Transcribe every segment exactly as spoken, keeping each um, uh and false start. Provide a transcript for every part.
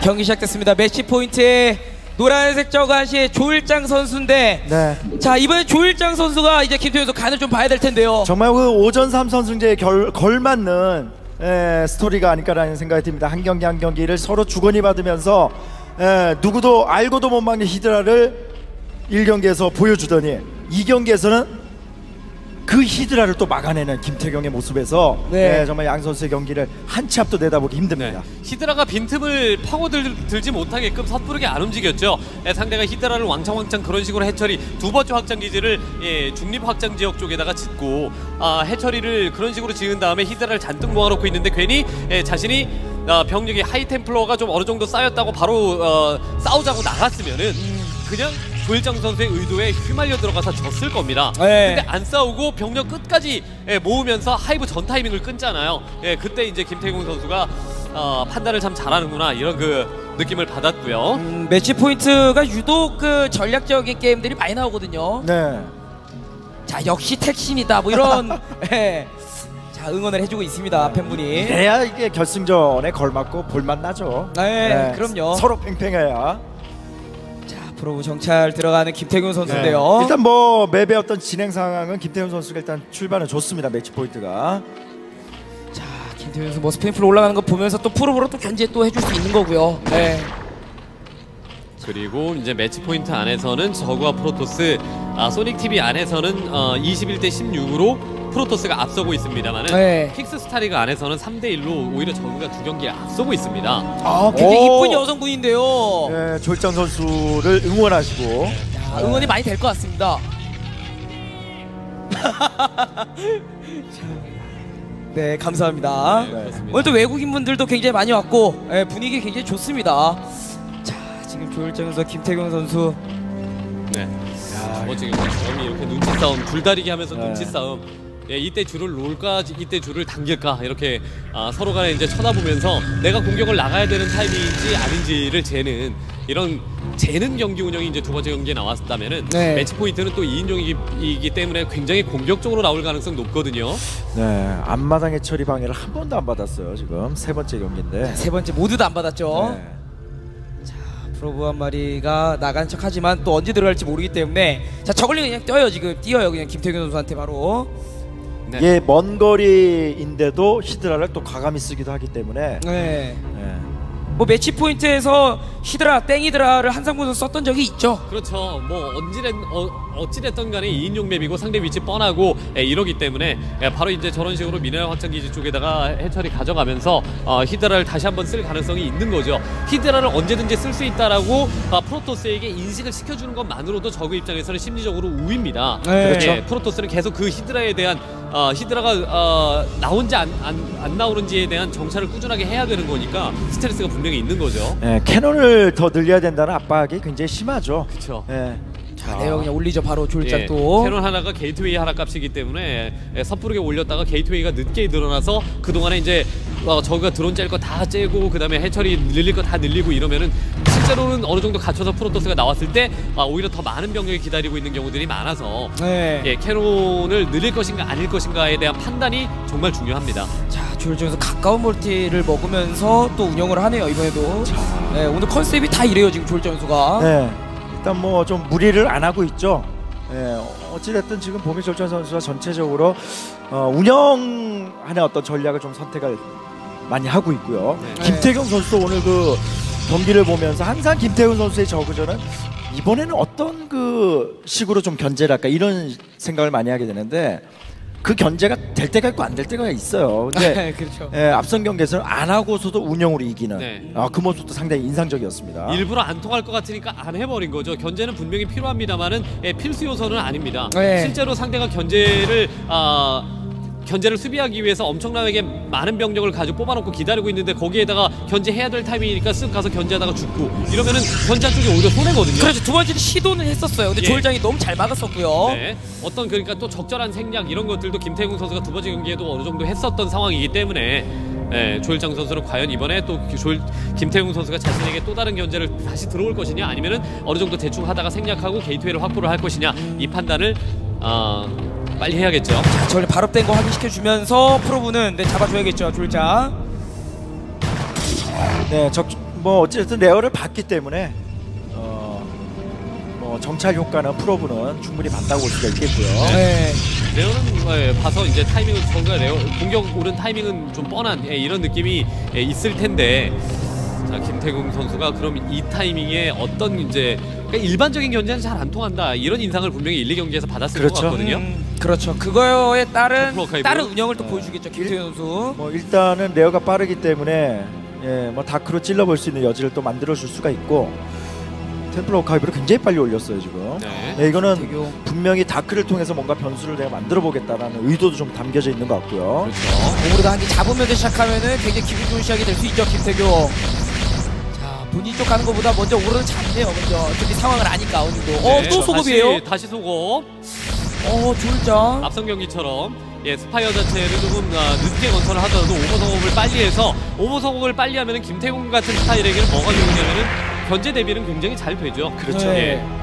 경기 시작됐습니다. 매치 포인트에 노란색 저가시의 조일장 선수인데 네. 자 이번에 조일장 선수가 이제 김태균 선수 간을 좀 봐야 될 텐데요. 정말 그 오전 삼 선승제에 결, 걸맞는 에, 스토리가 아닐까라는 생각이 듭니다. 한 경기 한 경기를 서로 주거니 받으면서 에, 누구도 알고도 못 막는 히드라를 일 경기에서 보여주더니 이 경기에서는 그 히드라를 또 막아내는 김태경의 모습에서 네. 네, 정말 양 선수의 경기를 한 치 앞도 내다보기 힘듭니다. 네. 히드라가 빈틈을 파고들지 못하게끔 섣부르게 안 움직였죠. 예, 상대가 히드라를 왕창왕창 그런 식으로 해처리 두 번째 확장 기지를 예, 중립 확장 지역 쪽에다가 짓고 아, 해처리를 그런 식으로 지은 다음에 히드라를 잔뜩 모아놓고 있는데 괜히 예, 자신이 어, 병력이 하이템플러가 좀 어느 정도 쌓였다고 바로 어, 싸우자고 나갔으면은 그냥 조일장 선수의 의도에 휘말려 들어가서 졌을 겁니다. 네. 근데 안 싸우고 병력 끝까지 예, 모으면서 하이브 전 타이밍을 끊잖아요. 예, 그때 이제 김태균 선수가 어, 판단을 참 잘하는구나 이런 그 느낌을 받았고요. 음, 매치 포인트가 유독 그 전략적인 게임들이 많이 나오거든요. 네. 자 역시 택신이다 뭐 이런 예. 자 응원을 해주고 있습니다. 팬분이. 이래야 이게 결승전에 걸맞고 볼맛 나죠. 네, 네. 그럼요. 서로 팽팽해야. 프로브 정찰 들어가는 김태균 선수인데요. 네. 일단 뭐 맵의 어떤 진행 상황은 김태균 선수가 일단 출발은 좋습니다. 매치 포인트가. 자 김태균 선수 뭐 스페인풀 올라가는 거 보면서 또 프로브로 또 견제 또 해줄 수 있는 거고요. 네. 그리고 이제 매치 포인트 안에서는 저그와 프로토스, 아, 소닉티비 안에서는 어, 이십일 대 십육으로 프로토스가 앞서고 있습니다만은 네. 픽스 스타리그 안에서는 삼 대 일로 오히려 저그가 두 경기에 앞서고 있습니다. 아 굉장히 이쁜 여성분인데요. 네, 조일장 선수를 응원하시고. 자, 응원이 많이 될 것 같습니다. 네 감사합니다. 네, 오늘 또 외국인 분들도 굉장히 많이 왔고 네, 분위기 굉장히 좋습니다. 자 지금 조일장 선수, 김태경 선수. 네. 뭐 지금 점이 이렇게 눈치 싸움, 줄다리기 하면서 네. 눈치 싸움. 예, 이때 줄을 놓을까, 이때 줄을 당길까 이렇게 아, 서로 간에 이제 쳐다보면서 내가 공격을 나가야 되는 타이밍인지 아닌지를 재는 이런 재는 경기 운영이 이제 두 번째 경기에 나왔다면은 네. 매치 포인트는 또 이 인용이기 때문에 굉장히 공격적으로 나올 가능성 높거든요. 네, 앞마당의 처리 방해를 한 번도 안 받았어요. 지금 세 번째 경기인데. 세 번째 모두 다 안 받았죠. 네. 프로브 한 마리가 나간 척하지만 또 언제 들어갈지 모르기 때문에 자 저글링 그냥 뛰어요. 지금 뛰어요. 그냥 김태균 선수한테 바로. 네. 예, 먼 거리인데도 히드라를 또 과감히 쓰기도 하기 때문에. 네. 네. 뭐 매치 포인트에서 히드라 땡히드라를 한상구 선수 썼던 적이 있죠. 그렇죠. 뭐 언제랬 어, 어찌됐던 간에 이 인용 맵이고 상대 위치 뻔하고 예, 이러기 때문에 예, 바로 이제 저런 식으로 미네랄 확장 기지 쪽에다가 해처리 가져가면서 어, 히드라를 다시 한번 쓸 가능성이 있는 거죠. 히드라를 언제든지 쓸 수 있다라고 어, 프로토스에게 인식을 시켜주는 것만으로도 저그 입장에서는 심리적으로 우위입니다. 네. 그렇죠. 예, 프로토스는 계속 그 히드라에 대한 어, 히드라가 어, 나온지 안, 안, 안 나오는지에 대한 정찰을 꾸준하게 해야 되는 거니까 스트레스가 분명히 있는 거죠. 네, 캐논을 더 늘려야 된다는 압박이 굉장히 심하죠. 그렇죠. 네. 자, 내용 그냥 올리죠. 바로 졸작 예, 또. 캐논 하나가 게이트웨이 하나 값이기 때문에 예, 섣부르게 올렸다가 게이트웨이가 늦게 늘어나서 그동안에 이제 어, 저가 드론 짤 거 다 째고 그 다음에 해처리 늘릴 거 다 늘리고 이러면은 실제로는 어느 정도 갖춰서 프로토스가 나왔을 때 아, 오히려 더 많은 병력이 기다리고 있는 경우들이 많아서 네. 예, 캐논을 늘릴 것인가 아닐 것인가에 대한 판단이 정말 중요합니다. 자, 조일중에서 가까운 멀티를 먹으면서 또 운영을 하네요. 이번에도. 네, 오늘 컨셉이 다 이래요. 지금 조일중 선수가. 네. 일단 뭐 좀 무리를 안 하고 있죠. 네. 어찌됐든 지금 보미 졸전 선수가 전체적으로 어, 운영하는 어떤 전략을 좀 선택을 많이 하고 있고요. 네. 김태경 선수도 오늘 그 경기를 보면서 항상 김태균 선수의 저그전은 이번에는 어떤 그 식으로 좀 견제를 할까 이런 생각을 많이 하게 되는데 그 견제가 될 때가 있고 안 될 때가 있어요. 근데 그렇죠. 예, 앞선 경기에서는 안 하고서도 운영으로 이기는 네. 아, 그 모습도 상당히 인상적이었습니다. 일부러 안 통할 것 같으니까 안 해버린 거죠. 견제는 분명히 필요합니다만은 예, 필수 요소는 아닙니다. 네. 실제로 상대가 견제를 아, 견제를 수비하기 위해서 엄청나게 많은 병력을 가지고 뽑아놓고 기다리고 있는데 거기에다가 견제해야 될 타이밍이니까 쓱 가서 견제하다가 죽고 이러면은 견제 쪽이 오히려 손해거든요. 그렇죠. 두 번째는 시도는 했었어요. 근데 예. 조일장이 너무 잘 막았었고요. 네. 어떤 그러니까 또 적절한 생략 이런 것들도 김태균 선수가 두 번째 경기에도 어느 정도 했었던 상황이기 때문에 예, 조일장 선수는 과연 이번에 또 조일, 김태균 선수가 자신에게 또 다른 견제를 다시 들어올 것이냐 아니면은 어느 정도 대충 하다가 생략하고 게이트웨이를 확보를 할 것이냐 이 판단을 어, 빨리 해야겠죠. 자, 저를 발업된 거 확인시켜주면서 프로브는 네, 잡아줘야겠죠. 조일장. 네, 적 뭐 어쨌든 레어를 봤기 때문에 어, 뭐 정찰 효과는 프로브는 충분히 봤다고 볼 수가 있겠고요. 네. 레오는 예, 봐서 이제 타이밍은 뭔가 레오 공격 오는 타이밍은 좀 뻔한 예, 이런 느낌이 예, 있을 텐데 자 김태경 선수가 그럼 이 타이밍에 어떤 이제 그러니까 일반적인 견제는 잘 안 통한다 이런 인상을 분명히 일, 이 경기에서 받았을 그렇죠. 것 같거든요. 음, 그렇죠. 그거에 따른 아카이브. 다른 운영을 또 네. 보여주겠죠 김태균 선수. 뭐 일단은 레어가 빠르기 때문에 예, 뭐 다크로 찔러볼 수 있는 여지를 또 만들어줄 수가 있고 템플러 아카이브를 굉장히 빨리 올렸어요 지금. 네. 네, 이거는 김태균. 분명히 다크를 통해서 뭔가 변수를 내가 만들어 보겠다라는 의도도 좀 담겨져 있는 것 같고요. 그렇죠. 몸으로 한 개 잡으면서 시작하면은 굉장히 기분 좋은 시작이 될 수 있죠 김태균. 자 본인 쪽 가는 것보다 먼저 오르는 잡네요. 먼저 저기 상황을 아니까 어느 정도. 네, 어또 소급이에요. 다시, 다시 소급. 어 졸장. 앞선 경기처럼 예 스파이어 자체를 조금 아, 늦게 건설을 하더라도 오버 성공을 빨리 해서 오버 성공을 빨리 하면은 김태훈 같은 스타일에게는 뭐가 좋으냐면은 견제 대비는 굉장히 잘 되죠. 그렇죠. 네. 예.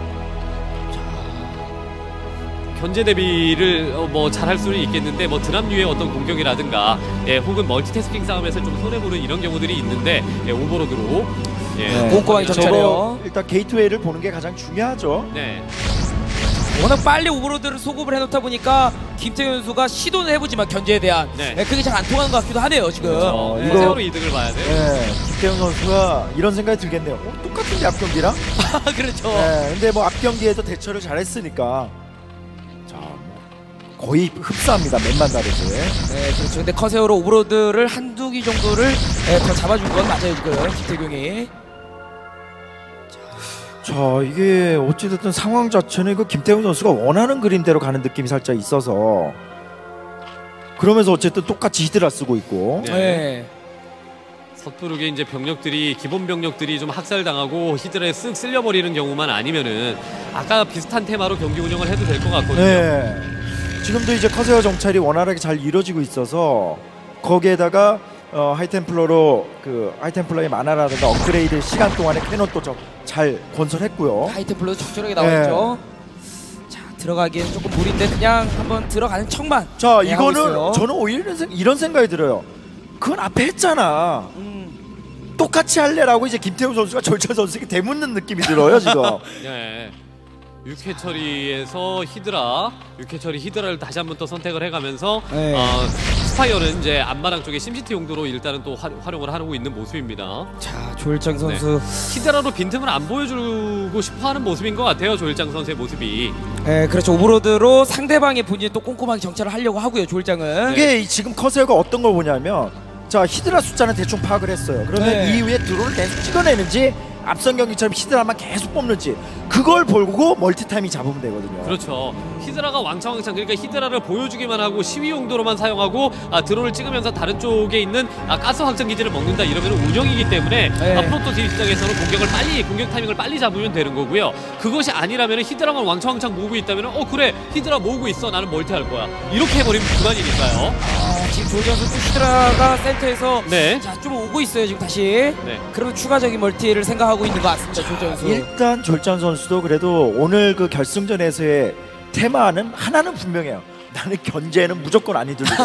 견제 대비를 어, 뭐 잘할 수는 있겠는데 뭐 드랍류의 어떤 공격이라든가 예, 혹은 멀티태스킹 싸움에서 좀 손해보는 이런 경우들이 있는데 예, 오버로드로 예, 네. 꼼꼼하게 저거- 정찰해요. 저거 일단 게이트웨이를 보는 게 가장 중요하죠. 네. 워낙 빨리 오버로드를 소급을 해놓다 보니까 김태균 선수가 시도는 해보지만 견제에 대한 네. 네, 그게 잘 안 통하는 것 같기도 하네요 지금. 어, 네. 이거- 세월호 이득을 봐야 돼요. 네, 김태형 선수가 이런 생각이 들겠네요. 어, 똑같은데 앞 경기랑? 그렇죠. 네, 근데 뭐 앞 경기에도 대처를 잘했으니까 자, 뭐 거의 흡사합니다. 몇만 다르지. 네, 그렇죠. 근데 커세어로 오버로드를 한두 기 정도를 네, 더 잡아준 건 맞아요 지금 김태균이. 자, 이게 어찌됐든 상황 자체는 그 김태형 선수가 원하는 그림대로 가는 느낌이 살짝 있어서 그러면서 어쨌든 똑같이 히드라 쓰고 있고. 네. 네. 섣부르게 이제 병력들이 기본 병력들이 좀 학살당하고 히드라에 쓱 쓸려버리는 경우만 아니면은 아까 비슷한 테마로 경기 운영을 해도 될 것 같거든요. 네. 지금도 이제 커세어 정찰이 원활하게 잘 이루어지고 있어서 거기에다가 어, 하이템플러로 그 하이템플러의 만화라든가 업그레이드 시간 동안에 캐논 또 잘 건설했고요. 하이템플러도 적절하게 나와있죠. 자 들어가기엔 조금 무리인데 그냥 한번 들어가는 척만. 자, 네, 하고 이거는 있어요. 저는 오히려 이런, 생- 이런 생각이 들어요. 그건 앞에 했잖아. 음. 똑같이 할래라고 이제 김태우 선수가 조일찬 선수에게 대묻는 느낌이 들어요 지금. 네. 육회 처리에서 히드라, 육회 처리 히드라를 다시 한번 또 선택을 해가면서 네. 어, 스파이어는 이제 앞마당 쪽에 심시티 용도로 일단은 또 화, 활용을 하고 있는 모습입니다. 자 조일장 선수. 히드라로 빈틈을 안 보여주고 싶어하는 모습인 것 같아요. 조일장 선수의 모습이. 네, 그렇죠. 오버로드로 상대방의 본인이 또 꼼꼼하게 정찰을 하려고 하고요 조일장은. 이게 이 지금 커세어가 어떤 걸 보냐면 자 히드라 숫자는 대충 파악을 했어요. 그러면 네. 이후에 드론을 계속 찍어내는지 앞선 경기처럼 히드라만 계속 뽑는지 그걸 보고 멀티타임이 잡으면 되거든요. 그렇죠. 히드라가 왕창왕창 그러니까 히드라를 보여주기만 하고 시위 용도로만 사용하고 아, 드론을 찍으면서 다른 쪽에 있는 아, 가스 확장 기지를 먹는다 이러면 운영이기 때문에 네. 아, 프로토스 입장에서는 공격을 빨리 공격 타이밍을 빨리 잡으면 되는 거고요. 그것이 아니라면 히드라만 왕창왕창 모으고 있다면 어 그래 히드라 모으고 있어 나는 멀티 할 거야 이렇게 해버리면 그만이니까요. 아, 지금 조일장 선수 히드라가 센터에서 네. 자 좀 오고 있어요 지금 다시. 네. 그러면 추가적인 멀티를 생각하고 있는 것 같습니다 조일장 선수. 일단 졸찬 선수도 그래도 오늘 그 결승전에서의 테마는 하나는 분명해요. 나는 견제는 무조건 안 해들리겠어.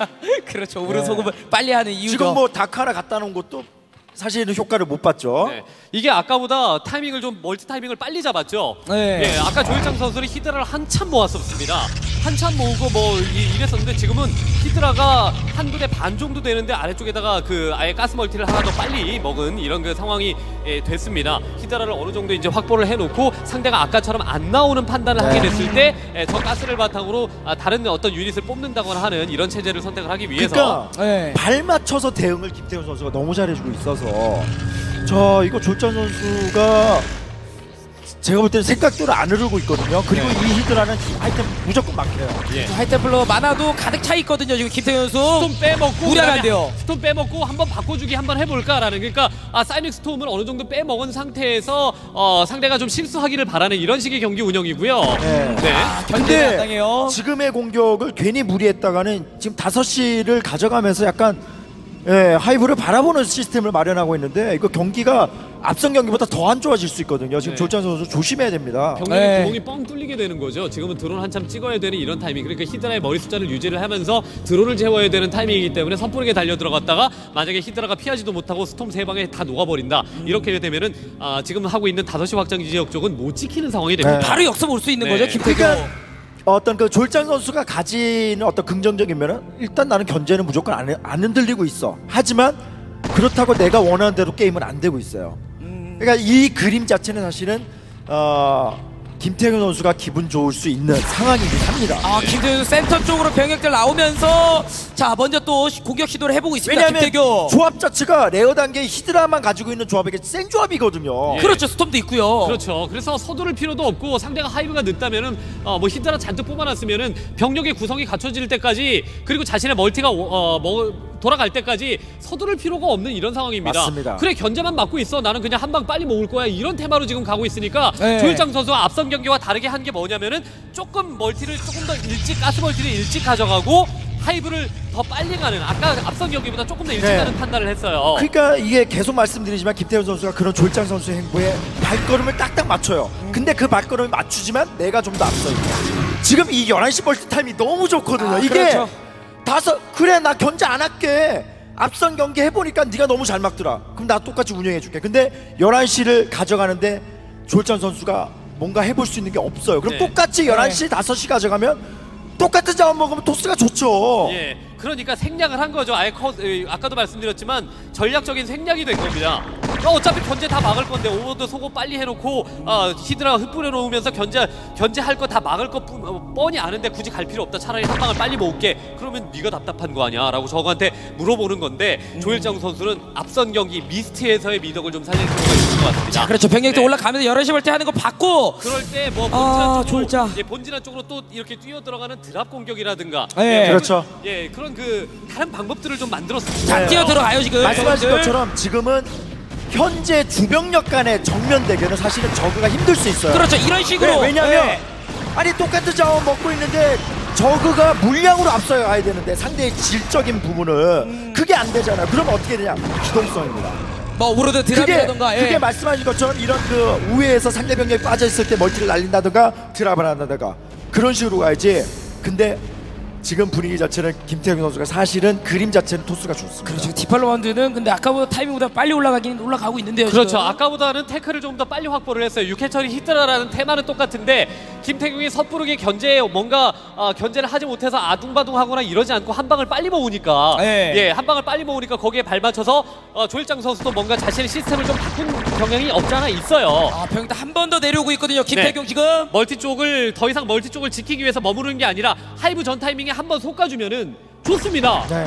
그렇죠. 오른 네. 소금을 빨리 하는 이유죠. 지금 뭐 다크 하나 갖다 놓은 것도 사실은 효과를 못 봤죠. 네. 이게 아까보다 타이밍을 좀 멀티 타이밍을 빨리 잡았죠. 네. 예, 아까 조일장 선수는 히드라를 한참 모았었습니다. 한참 모으고 뭐 이, 이랬었는데 지금은 히드라가 한 부대 반 정도 되는데 아래쪽에다가 그 아예 가스 멀티를 하나 더 빨리 먹은 이런 그 상황이 예, 됐습니다. 히드라를 어느 정도 이제 확보를 해놓고 상대가 아까처럼 안 나오는 판단을 하게 네. 됐을 때 예, 저 가스를 바탕으로 아, 다른 어떤 유닛을 뽑는다거나 하는 이런 체제를 선택을 하기 위해서 그러니까 네. 발 맞춰서 대응을 김태훈 선수가 너무 잘해주고 있어서 자 이거 졸찬 선수가 제가 볼 때는 생각대로 안 흐르고 있거든요. 그리고 네. 이 히드라는 하여튼 무조건 막혀요. 예. 하이템플러 만화도 가득 차 있거든요 지금 김태현 선수. 스톰 빼먹고 무리하면 안 그다음에 돼요. 스톰 빼먹고 한번 바꿔주기 한번 해볼까라는 그러니까 아 사이닉 스톰을 어느 정도 빼먹은 상태에서 어, 상대가 좀 실수하기를 바라는 이런 식의 경기 운영이고요. 네. 네. 견제를 안 근데 당해요. 지금의 공격을 괜히 무리했다가는 지금 다섯 시를 가져가면서 약간 예, 하이브를 바라보는 시스템을 마련하고 있는데 이거 경기가 앞선 경기보다 더 안 좋아질 수 있거든요. 지금 네. 졸찬 선수 조심해야 됩니다. 병력의 네. 구멍이 뻥 뚫리게 되는 거죠. 지금은 드론 한참 찍어야 되는 이런 타이밍. 그러니까 히드라의 머리 숫자를 유지를 하면서 드론을 채워야 되는 타이밍이기 때문에 섣부르게 달려 들어갔다가 만약에 히드라가 피하지도 못하고 스톰 세 방에 다 녹아버린다. 음. 이렇게 되면은 아, 지금 하고 있는 다섯 시 확장지 지역 쪽은 못 지키는 상황이 됩니다. 네. 바로 역습 올 수 있는 네. 거죠, 김태경. 그러니까 어떤 그 졸찬 선수가 가지는 어떤 긍정적인 면은 일단 나는 견제는 무조건 안, 안 흔들리고 있어. 하지만 그렇다고 내가 원하는 대로 게임은 안 되고 있어요. 음. 그러니까 이 그림 자체는 사실은 어, 김태균 선수가 기분 좋을 수 있는 상황이긴 합니다. 아, 김태경 센터 쪽으로 병력들 나오면서 자 먼저 또 시- 공격 시도를 해보고 있습니다. 왜냐하면 김태경. 조합 자체가 레어 단계 히드라만 가지고 있는 조합에게 센 조합이거든요. 예. 그렇죠, 스톰도 있고요. 그렇죠. 그래서 서두를 필요도 없고 상대가 하이브가 늦다면은 어, 뭐 히드라 잔뜩 뽑아놨으면은 병력의 구성이 갖춰질 때까지 그리고 자신의 멀티가 어, 뭐 돌아갈 때까지 서두를 필요가 없는 이런 상황입니다. 맞습니다. 그래 견제만 막고 있어. 나는 그냥 한 방 빨리 모을 거야. 이런 테마로 지금 가고 있으니까 네. 조일장 선수가 앞선 경기와 다르게 한 게 뭐냐면은 조금 멀티를 조금 더 일찍 가스 멀티를 일찍 가져가고 하이브를 더 빨리 가는 아까 앞선 경기보다 조금 더 일찍 네. 가는 판단을 했어요. 그러니까 이게 계속 말씀드리지만 김태훈 선수가 그런 졸장 선수의 행보에 발걸음을 딱딱 맞춰요. 근데 그 발걸음을 맞추지만 내가 좀 더 앞서 있고 지금 이 열한 시 멀티 타임이 너무 좋거든요. 아, 이게 그렇죠. 다섯 그래 나 견제 안 할게. 앞선 경기 해보니까 네가 너무 잘 막더라. 그럼 나 똑같이 운영해줄게. 근데 열한 시를 가져가는데 졸장 선수가 뭔가 해볼 수 있는 게 없어요. 그럼 네. 똑같이 열한 시, 다섯 시 가져가면 똑같은 자원 먹으면 토스가 좋죠. 예, 그러니까 생략을 한 거죠. 아예 커, 에, 아까도 말씀드렸지만 전략적인 생략이 된 겁니다. 어, 어차피 견제 다 막을 건데 오버도 소고 빨리 해놓고 어, 히드라 흩뿌려 놓으면서 견제 견제할 거 다 막을 거 뿐, 어, 뻔히 아는데 굳이 갈 필요 없다. 차라리 한 방을 빨리 모을게. 그러면 네가 답답한 거 아니야?라고 저거한테 물어보는 건데 음. 조일장 선수는 앞선 경기 미스트에서의 미덕을 좀 살릴 필요가 있을 것 같습니다. 자, 그렇죠. 병력도 네. 올라가면서 열한 시 멀티 하는 거 봤고. 그럴 때 뭐 본진한 아, 쪽으로 졸자. 예, 본진한 쪽으로 또 이렇게 뛰어 들어가는 드랍 공격이라든가 예. 예, 그렇죠. 예, 그런 그 다른 방법들을 좀 만들었습니다. 자, 네. 뛰어 들어가요 지금. 말씀하신 병력들. 것처럼 지금은 현재 주병력 간의 정면 대결은 사실은 저그가 힘들 수 있어요. 그렇죠. 이런 식으로. 네, 왜냐면 네. 아니 똑같은 자원 먹고 있는데 저그가 물량으로 앞서 가야 되는데 상대의 질적인 부분은 음. 그게 안 되잖아요. 그러면 어떻게 되냐? 기동성입니다. 뭐 오로드 그게 드랍이라던가. 그게 예. 말씀하신 것처럼 이런 그 우회에서 상대 병력이 빠져 있을 때 멀티를 날린다든가 드랍을 한다든가 그런 식으로 가야지. 근데 지금 분위기 자체는 김태형 선수가 사실은 그림 자체는 토스가 좋습니다. 그렇죠. 디팔로만드는 근데 아까보다 타이밍보다 빨리 올라가긴 올라가고 있는데요. 그렇죠. 지금. 아까보다는 태클을 좀 더 빨리 확보를 했어요. 육회처리 히드라라는 테마는 똑같은데 김태경이 섣부르게 견제에 뭔가 어, 견제를 하지 못해서 아둥바둥하거나 이러지 않고 한 방을 빨리 모으니까 네. 예, 한 방을 빨리 모으니까 거기에 발맞춰서 어, 조일장 선수도 뭔가 자신의 시스템을 좀 바꾼 경향이 없지 않아 있어요. 아, 병력 한 번 더 내려오고 있거든요. 김태경 네. 지금. 멀티 쪽을 더 이상 멀티 쪽을 지키기 위해서 머무르는 게 아니라 하이브 전 타이밍에 한 번 솎아주면은 좋습니다. 네.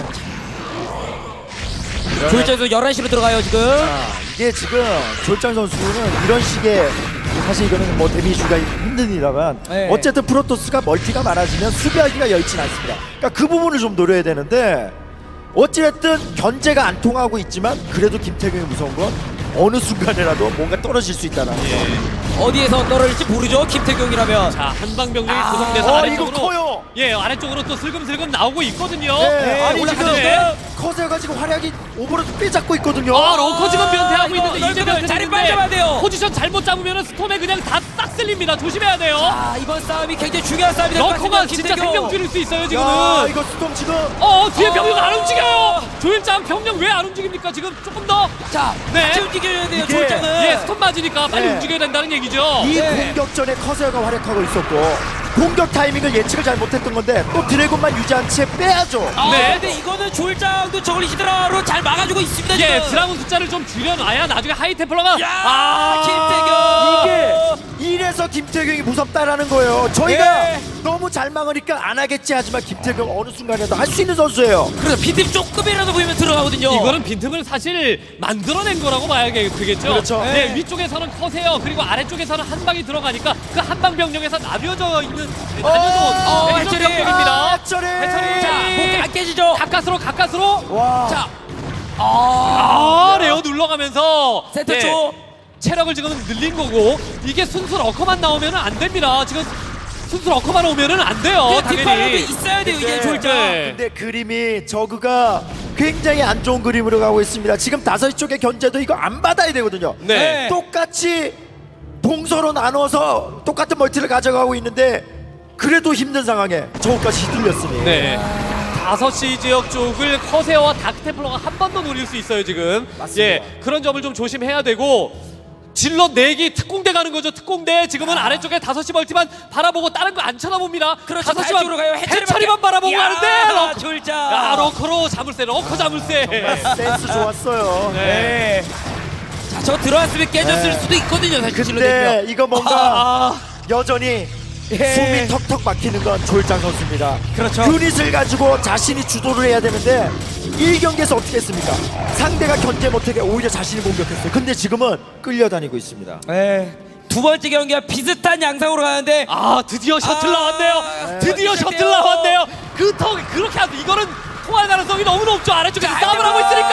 조일장에서 열한 시로 들어가요 지금. 아, 이게 지금 졸장 선수는 이런 식의 사실 이거는 뭐 데미지가 힘든 일이라면 네. 어쨌든 프로토스가 멀티가 많아지면 수비하기가 여의치 않습니다. 그러니까 그 부분을 좀 노려야 되는데 어찌됐든 견제가 안 통하고 있지만 그래도 김태경이 무서운 건 어느 순간이라도 뭔가 떨어질 수 있다는 예. 어디에서 떨어질지 모르죠. 김태경이라면. 자, 한방 병력이 아, 구성돼서 어, 아래쪽으로 이거 커요. 예, 아래쪽으로 또 슬금슬금 나오고 있거든요. 네, 네, 아니 올라가죠. 지금 네. 커세어가 지금 활약이 오버로드 빼잡고 있거든요. 아, 런커 지금 변태하고 이거 있는데 이제 넓은 변태 자리 빨리 잡아야 돼요. 포지션 잘못 잡으면 스톰에 그냥 다 싹 쓸립니다. 조심해야 돼요. 아, 이번 싸움이 굉장히 중요한 싸움이 될 것 같습니다. 런커가 진짜 김태경. 생명 줄일 수 있어요 지금은. 야, 이거 스톰 지금 어, 뒤에 병력 안 아. 움직여요. 조일장 병력 왜 안 움직입니까? 지금 조금 더 자, 네. 같이 움직여야 돼요. 이게- 조일장은. 예, 스톰 맞으니까 빨리 네. 움직여야 된다는 얘기죠. 이 네. 공격 전에 커세어가 활약하고 있었고 공격 타이밍을 예측을 잘 못했던 건데 또 드래곤만 유지한 채 빼야죠. 아, 네. 근데 이거는 조일장도 저걸 히드라로 잘 막아주고 있습니다. 예, 지금. 드라군 숫자를 좀 줄여놔야 나중에 하이테플러가 야, 아, 김태경. 이게 이래서 김태경이 무섭다라는 거예요. 저희가 예. 너무 잘 막으니까 안 하겠지 하지만 김태경 어느 순간에도 할 수 있는 선수예요. 그래서 빈틈 조금이라도 보이면 들어가거든요. 이거는 빈틈을 사실 만들어낸 거라고 봐야 되겠죠. 그렇죠. 네, 네. 위쪽에서는 커세요. 그리고 아래쪽에서는 한 방이 들어가니까 그 한 방 병력에서 나뉘어져 있는 어, 나뉘어져 어, 온 해처리. 병력입니다. 아, 해처리. 해처리. 자, 목이 안 깨지죠. 가까스로 가까스로. 와. 자, 아, 아, 레어 눌러가면서 센터 예, 쪽. 체력을 지금 늘린 거고 이게 순수 러커만 나오면은 안 됩니다. 지금 순수 러커만 오면은 안 돼요. 뒷발로도 당연히. 있어야 돼요. 이게 네. 조일장. 네. 근데 그림이 저그가 굉장히 안 좋은 그림으로 가고 있습니다. 지금 다섯 시 쪽의 견제도 이거 안 받아야 되거든요. 네. 똑같이 동서로 나눠서 똑같은 멀티를 가져가고 있는데 그래도 힘든 상황에 저것까지 휘둘렸으니. 네. 다섯 시 지역 쪽을 커세어와 다크테플러가 한 번 더 노릴 수 있어요 지금. 맞습니다. 예, 그런 점을 좀 조심해야 되고 질럿 내기 특공대 가는 거죠. 특공대 지금은 아. 아래쪽에 다섯 시 멀티만 바라보고 다른 거 안 쳐다봅니다. 그렇죠. 다섯 시만 쪽으로 가요. 해처리만 바라보고 야, 가는데 럭, 졸자. 야, 러커로 자물쇠 러커 자물쇠. 센스 좋았어요. 네. 네. 자, 저 들어왔으면 깨졌을 네. 수도 있거든요. 사실 질러 근데 대기요. 이거 뭔가 아, 여전히 예. 숨이 턱턱 막히는 건 조일장 선수입니다. 그렇죠. 유닛을 가지고 자신이 주도를 해야 되는데 일 경기에서 어떻게 했습니까? 상대가 견제 못하게 오히려 자신이 공격했어요. 근데 지금은 끌려다니고 있습니다. 네. 두 번째 경기와 비슷한 양상으로 가는데 아 드디어 셔틀 아, 나왔네요. 네. 드디어 시작돼요. 셔틀 나왔네요. 그 턱 그렇게 하도 이거는 통할 가능성이 너무 높죠. 아래쪽에서 자, 싸움을 하고 있으니까.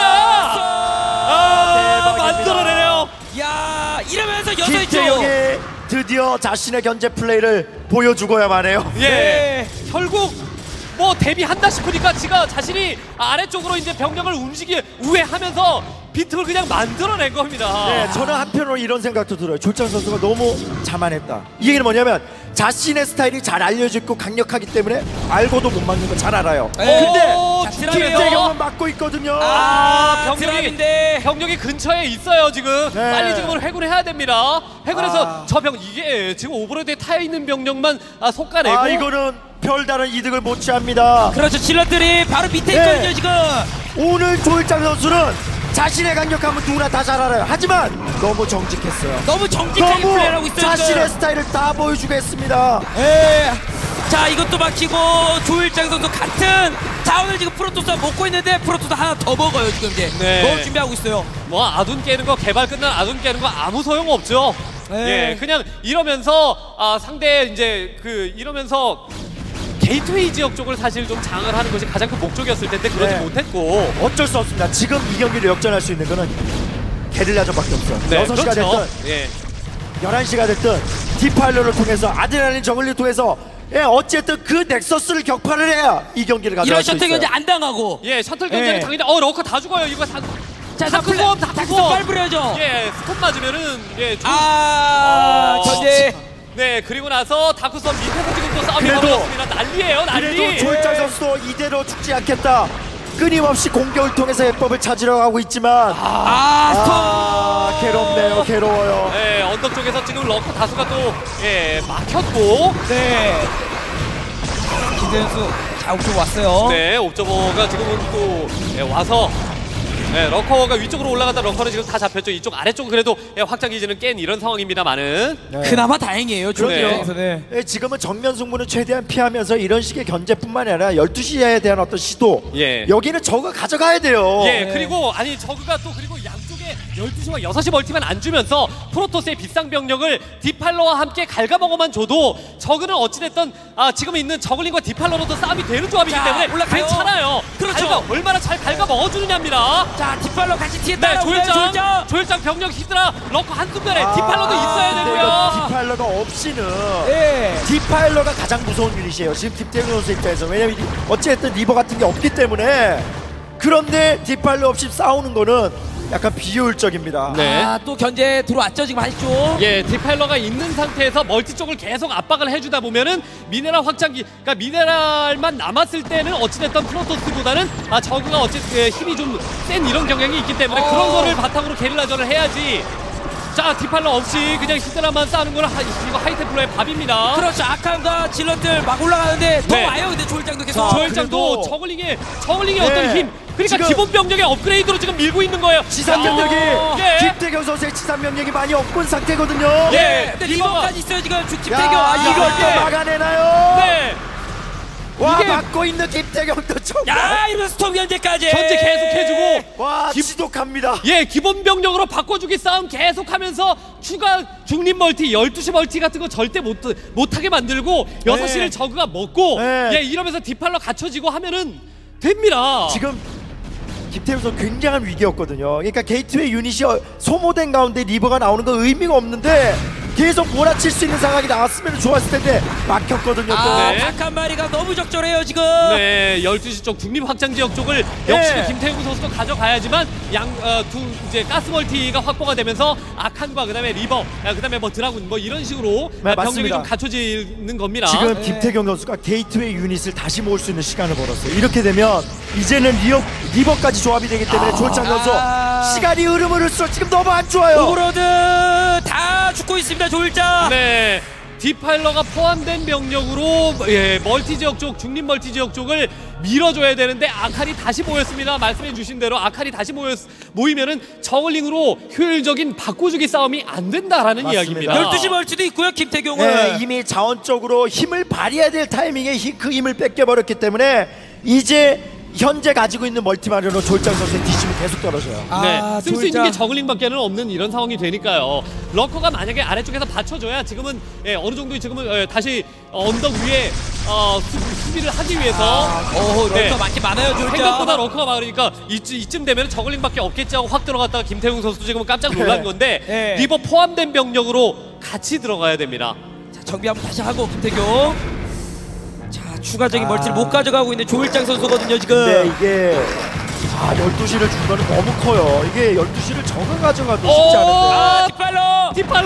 아 대박입니다. 만들어내네요. 야, 이러면서 여섯 점. 김태형이 드디어 자신의 견제 플레이를 보여주고야만 해요. 예. 네. 결국 뭐 데뷔한다 싶으니까 지가 자신이 아래쪽으로 이제 병력을 움직이 우회하면서 빈틈을 그냥 만들어낸 겁니다. 네, 저는 한편으로 이런 생각도 들어요. 졸장 선수가 너무 자만했다. 이 얘기는 뭐냐면 자신의 스타일이 잘 알려져 있고 강력하기 때문에 알고도 못 막는 거 잘 알아요. 네. 근데 오, 자, 드랍이에요. 김태경은 막고 있거든요. 아, 아, 병력이 드랍인데. 병력이 근처에 있어요 지금. 네. 빨리 지금은 회군을 해야 됩니다. 회군해서 아. 저 병 이게 지금 오버로드에 타 있는 병력만 아, 솎아내고. 아, 이거는 별다른 이득을 못 취합니다. 그렇죠. 질럿들이 바로 밑에 네. 있거든요, 지금. 오늘 조일장 선수는 자신의 강력함은 누구나 다 잘 알아요. 하지만 너무 정직했어요. 너무 정직하게 플레이를 하고 너무 있어요. 자신의 지금. 스타일을 다 보여주고 했습니다. 예. 자, 이것도 막히고 조일장 선수 같은 자원을 지금 프로토스가 먹고 있는데 프로토스 하나 더 먹어요 지금 이제. 네. 먹을 준비하고 있어요. 뭐 아둔 깨는 거 개발 끝난 아둔 깨는 거 아무 소용 없죠. 네. 예, 그냥 이러면서 아, 상대 이제 그 이러면서 게이트웨이 지역 쪽을 사실 좀 장을 하는 것이 가장 큰 목적이었을 텐데 그러지 네. 못했고. 어쩔 수 없습니다. 지금 이 경기를 역전할 수 있는 거는 게릴라전밖에 없어요. 네, 여섯 시가 그렇죠. 됐든 예. 열한 시가 됐든 디파일러를 통해서 아드레날린 저글링을 통해서 예, 어쨌든 그 넥서스를 격파를 해야 이 경기를 이런 가져갈 수 셔틀 있어요. 견제 안 당하고. 예, 셔틀 견제는 예. 당연히 어 러커 다 죽어요. 이거 다 자, 다크솜 다크솜 다크솜 빨부려야죠. 예, 스톱 맞으면은 예, 좀 아, 어, 견제. 네, 그리고 나서 다크솜 밑에서 지금 또 싸움이 그래도- 벌어졌습니다. 난리예요, 난리. 그래도 조일장 선수도 이대로 죽지 않겠다. 끊임없이 공격을 통해서 해법을 찾으려 하고 있지만 아, 스톱. 아, 괴롭네요. 괴로워요. 네, 언덕 쪽에서 지금 러커 다수가 또 예, 막혔고. 네. 김대현 선수 자, 옥쪽 왔어요. 네, 옵저버가 지금은 또 예, 와서 네, 러커가 위쪽으로 올라갔다 러커는 지금 다 잡혔죠. 이쪽 아래쪽 그래도 예, 확장 기지는 깬 이런 상황입니다만은. 네. 그나마 다행이에요. 그럼요. 조일장에서는. 예, 지금은 정면 승부는 최대한 피하면서 이런 식의 견제뿐만이 아니라 열두 시에 대한 어떤 시도 예. 여기는 저거 가져가야 돼요. 예, 네. 그리고 아니 저그가 또 그리고 양쪽에 열두 시와 여섯 시 멀티만 안 주면서 프로토스의 비상 병력을 디팔러와 함께 갉아먹어만 줘도 저그는 어찌됐든 아, 지금 있는 저글링과 디팔러로도 싸움이 되는 조합이기 자, 때문에 올라가요. 괜찮아요. 그렇죠. 갉아- 얼마나 잘 갉아먹어주느냐입니다. 자, 뒷발로 같이 뒤에 네, 따라오고요. 조일장, 조일장 병력 히드라 러커 한순간에 아, 디팔러도 있어야 근데 되고요. 이거 디파일러가 없이는 예. 디파일러가 가장 무서운 유닛이에요. 지금 김태균 선수 입장에서. 왜냐면 이- 어쨌든 리버 같은 게 없기 때문에. 그런데 디파일러 없이 싸우는 거는 약간 비효율적입니다. 네. 아, 또 견제 들어왔죠 지금 한쪽. 예, 디파일러가 있는 상태에서 멀티 쪽을 계속 압박을 해주다 보면은 미네랄 확장기, 그러니까 미네랄만 남았을 때는 어찌됐든 프로토스보다는 아 저그가 어쨌든 힘이 좀 센 이런 경향이 있기 때문에 어. 그런 거를 바탕으로 게릴라전을 해야지. 자, 디파일러 없이 그냥 히드라만 싸는 거는 하, 이거 하이템플러의 밥입니다. 그렇죠. 아칸과 질럿들 막 올라가는데 더 네. 와요. 근데 조일장도 계속. 자, 조일장도 그래도- 저글링의 저글링의 네. 어떤 힘, 그러니까 지금- 기본 병력의 업그레이드로 지금 밀고 있는 거예요. 지상 야, 병력이 예. 김태경 선수의 지상 병력이 많이 없군 상태거든요. 예. 근데 리버가- 리버까지 있어요 지금 야, 김태경. 아, 이걸 이거 또 예. 막아내나요? 네. 와, 이게- 막고 있는 김태경도 정말. 야, 이거 스톱 견제까지. 견제 계속 해주고. 와, 기- 지독합니다. 예, 기본 병력으로 바꿔주기 싸움 계속하면서 추가 중립 멀티, 열두 시 멀티 같은 거 절대 못, 못하게 만들고 여섯 시를 저그가 먹고 네. 예, 이러면서 디팔러 갖춰지고 하면은 됩니다. 지금 김태균 선수 굉장한 위기였거든요. 그러니까 게이트웨이 유닛이 소모된 가운데 리버가 나오는 건 의미가 없는데 계속 몰아칠 수 있는 상황이 나왔으면 좋았을 텐데 막혔거든요. 또. 아, 네. 닭 한 마리가 너무 적절해요 지금. 네, 열두 시 쪽 중립 확장 지역 쪽을 역시 네. 김태형 선수도 가져가야지만 양 어, 두 이제 가스 멀티가 확보가 되면서 아칸과 그다음에 리버, 아, 그다음에 뭐 드라군 뭐 이런 식으로 네, 아, 병력이 맞습니다. 좀 갖춰지는 겁니다. 지금 네. 김태경 선수가 게이트웨이 유닛을 다시 모을 수 있는 시간을 벌었어요. 이렇게 되면 이제는 리어, 리버까지 조합이 되기 때문에 조일장 선수 아. 시간이 흐름을 흘수록 지금 너무 안 좋아요. 오버로드 다 죽고 있습니다 조일장. 네. 디파일러가 포함된 병력으로 예, 멀티 지역 쪽 중립 멀티 지역 쪽을 밀어줘야 되는데 아칼이 다시 모였습니다. 말씀해 주신 대로 아칼이 다시 모였, 모이면은 저글링으로 효율적인 바꿔주기 싸움이 안 된다라는 맞습니다. 이야기입니다. 열두 시 멀티도 있고요 김태경은. 네, 이미 자원적으로 힘을 발휘해야 될 타이밍에 히- 그 힘을 뺏겨버렸기 때문에 이제 현재 가지고 있는 멀티마리로 조일장 선수의 뒷심이 계속 떨어져요. 네, 아, 쓸 수 있는 조일장. 게 저글링밖에는 없는 이런 상황이 되니까요. 러커가 만약에 아래쪽에서 받쳐줘야 지금은 예, 어느 정도 지금은 예, 다시 언덕 위에 어, 수, 수비를 하기 위해서 어, 런터 네. 많긴 많아요 조일장. 생각보다 러커가 많으니까 이쯤, 이쯤 되면 저글링밖에 없겠지 하고 확 들어갔다가 김태용 선수도 지금은 깜짝 놀란 네. 건데 네. 리버 포함된 병력으로 같이 들어가야 됩니다. 자, 정비 한번 다시 하고 김태경. 자 추가적인 아. 멀티를 못 가져가고 있는 조일장 선수거든요 지금. 근데 이게 아 열두 시를 준 거는 너무 커요. 이게 열두 시를 적어 가져가도 오! 쉽지 않은데. 아 뒷발로. 디팔러!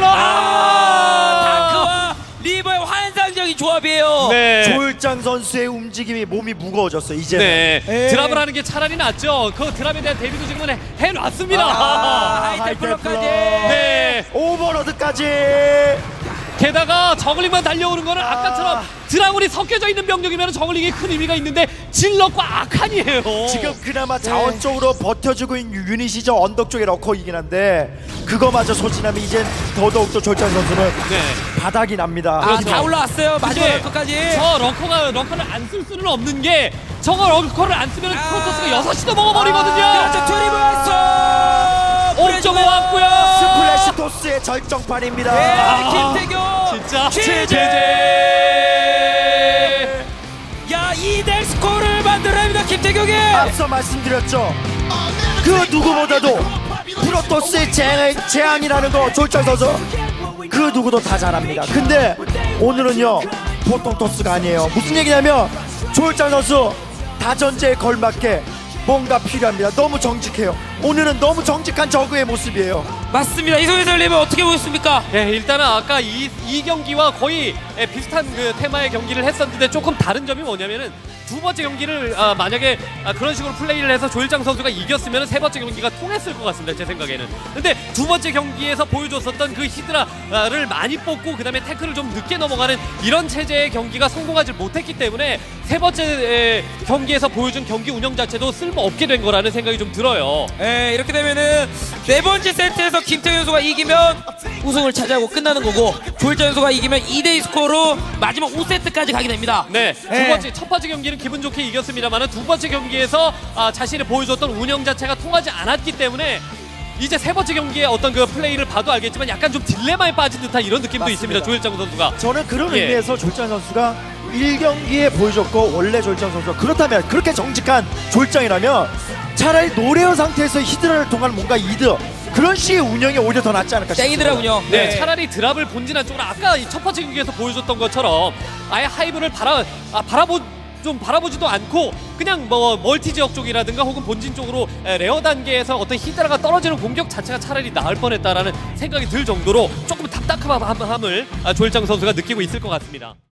아 다크와 리버의 환상적인 조합이에요. 네. 조일장 선수의 움직임이 몸이 무거워졌어요. 이제는. 네. 네. 드랍을 하는 게 차라리 낫죠. 그 드랍에 대한 대비도 지금은 해- 해놨습니다. 아, 하이테플러. 하이테플러까지. 네. 오버로드까지. 게다가 저글링만 달려오는 거는 아. 아까처럼 드라군이 섞여져 있는 병력이면 저글링이 큰 의미가 있는데 질럿과 아칸이에요. 지금 그나마 자원적으로 버텨주고 있는 유닛이죠. 언덕 쪽에 러커이긴 한데 그거마저 소진하면 이젠 더더욱더 조일장 선수는 네. 바닥이 납니다. 아, 그렇죠. 다 올라왔어요. 마지막 근데 끝까지. 저 러커가 러커를 안 쓸 수는 없는 게 저거 러커를 안 쓰면 아. 프로토스가 여섯 시도 먹어버리거든요. 그렇죠. 트리블 옥저버 왔고요. 스플래시 토스의 절정판입니다. 네, 아. 김태경. 진짜 최재. 야, 이 대 스코어를 만들어야 합니다. 김태경이. 앞서 말씀드렸죠. 그 누구보다도 프로토스의 재, 재앙이라는 거 조일장 선수 그 누구도 다 잘합니다. 근데 오늘은요 보통 토스가 아니에요. 무슨 얘기냐면 조일장 선수 다전제에 걸맞게 뭔가 필요합니다. 너무 정직해요. 오늘은 너무 정직한 저그의 모습이에요. 맞습니다. 이소희 선생님 어떻게 보셨습니까? 네, 일단은 아까 이, 이 경기와 거의 예, 비슷한 그 테마의 경기를 했었는데 조금 다른 점이 뭐냐면은 두 번째 경기를 아, 만약에 아, 그런 식으로 플레이를 해서 조일장 선수가 이겼으면 세 번째 경기가 통했을 것 같습니다. 제 생각에는. 근데 두 번째 경기에서 보여줬었던 그 히드라를 많이 뽑고 그 다음에 태클을 좀 늦게 넘어가는 이런 체제의 경기가 성공하지 못했기 때문에 세 번째 에, 경기에서 보여준 경기 운영 자체도 쓸모없게 된 거라는 생각이 좀 들어요. 네, 이렇게 되면은 네 번째 세트에서 김태경 선수가 이기면 우승을 차지하고 끝나는 거고 조일장 선수가 이기면 이 대 이 스코어로 마지막 오 세트까지 가게 됩니다. 네, 두 네. 번째 첫 번째 경기는 기분 좋게 이겼습니다만 두 번째 경기에서 아, 자신이 보여줬던 운영 자체가 통하지 않았기 때문에 이제 세 번째 경기의 어떤 그 플레이를 봐도 알겠지만 약간 좀 딜레마에 빠진 듯한 이런 느낌도 맞습니다. 있습니다. 조일장 선수가. 저는 그런 예. 의미에서 조일장 선수가 일 경기에 보여줬고 원래 조일장 선수가 그렇다면 그렇게 정직한 조일장이라면 차라리 노래어 상태에서 히드라를 통한 뭔가 이드 그런 식의 운영이 오히려 더 낫지 않을까 싶습니다. 땡이드라 운영. 네, 차라리 드랍을 본진한 쪽으로 아까 이 첫 번째 경기에서 보여줬던 것처럼 아예 하이브를 바라 아, 바라보 좀 바라보지도 않고 그냥 뭐 멀티 지역 쪽이라든가 혹은 본진 쪽으로 에, 레어 단계에서 어떤 히드라가 떨어지는 공격 자체가 차라리 나을 뻔했다라는 생각이 들 정도로 조금 답답함을 아, 조일장 선수가 느끼고 있을 것 같습니다.